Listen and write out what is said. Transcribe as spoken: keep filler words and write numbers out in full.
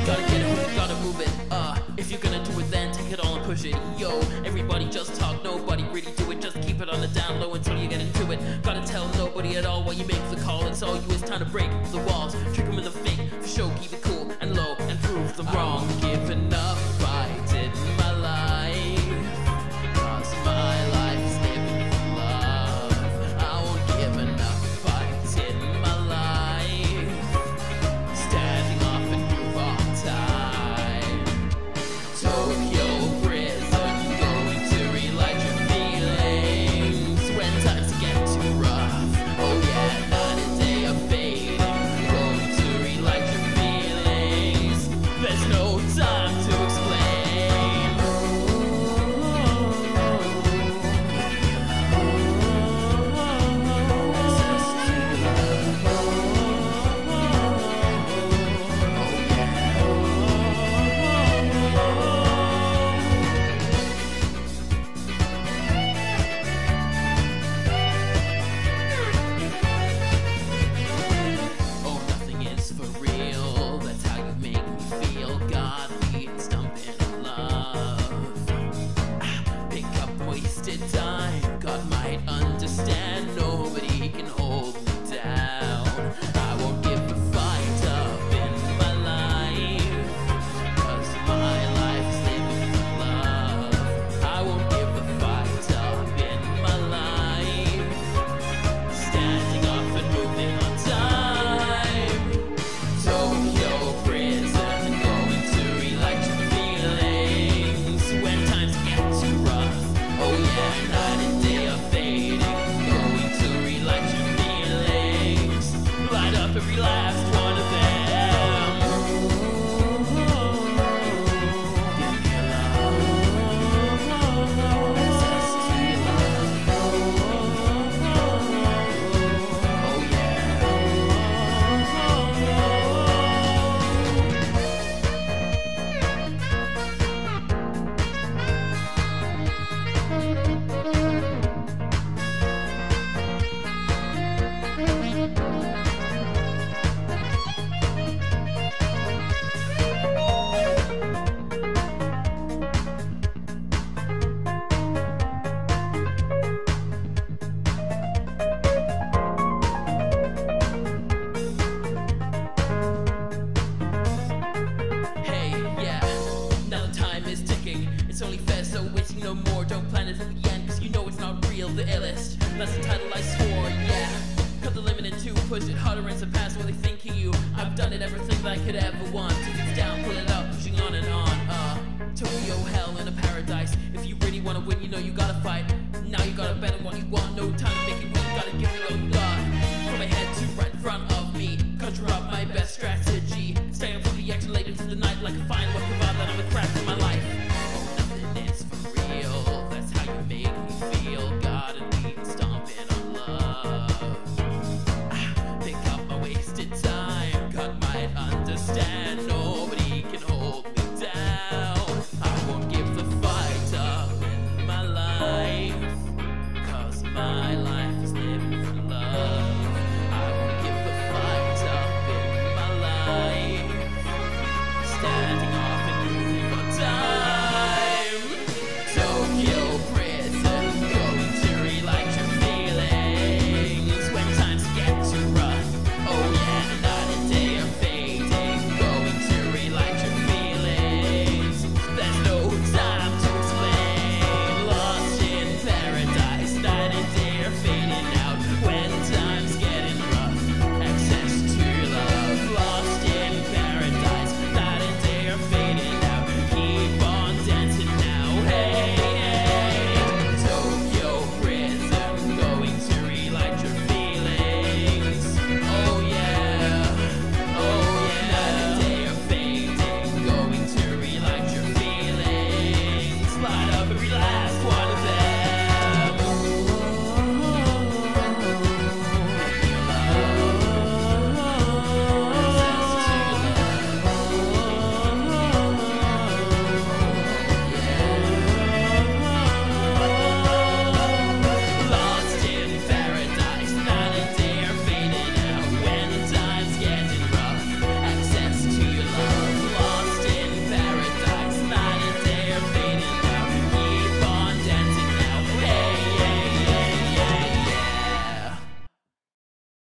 Gotta get it, gotta move it. Uh, if you're gonna do it, then take it all and push it. Yo, everybody just talk, nobody really do it. Just keep it on the down low until you get into it. Gotta tell nobody at all while you make the call. It's all you, it's time to break the walls, trick them in the fake. For show, keep it cool and low and prove them wrong. Give enough fight in my life, 'cause my life's living for love. I won't give enough fight in my life, standing off and move on time. Tokyo prison, going to relight your feelings when times get too rough. Oh yeah, night and day of fading, going to relight your feelings. There's no time to explain. Oh, nothing is for real. That's how you make me feel. Godly and stumping in love. Ah, pick up wasted time. God might understand. Nobody can hold me down. I won't give a fight up in my life, 'cause my life's living for love. I won't give a fight up in my life, standing off and moving on time. Tokyo prison, going to relight your feelings when times get too rough. Oh yeah, night and day are fading, going to relight your feelings. Light up every last one of them. Give me a love, access to your love. Oh yeah. Hey, yeah, now the time is ticking. It's only fair, so waiting no more. Don't plan it till the end, 'cause you know it's not real, the illest. That's the title I swore, yeah. Cut the limit in two, push it harder and surpass what they think of you. I've done it, everything that I could ever want. If it's down, pull it up, pushing on and on. Uh, Tokyo hell in a paradise. If you really wanna win, you know you gotta fight. Now you gotta bet on what you want. No time to make it weak, gotta give it all you got. From my head to right in front of me, conjure up my best strategy. Stay up for the action late into the night like a fine work of art that I'm a crack.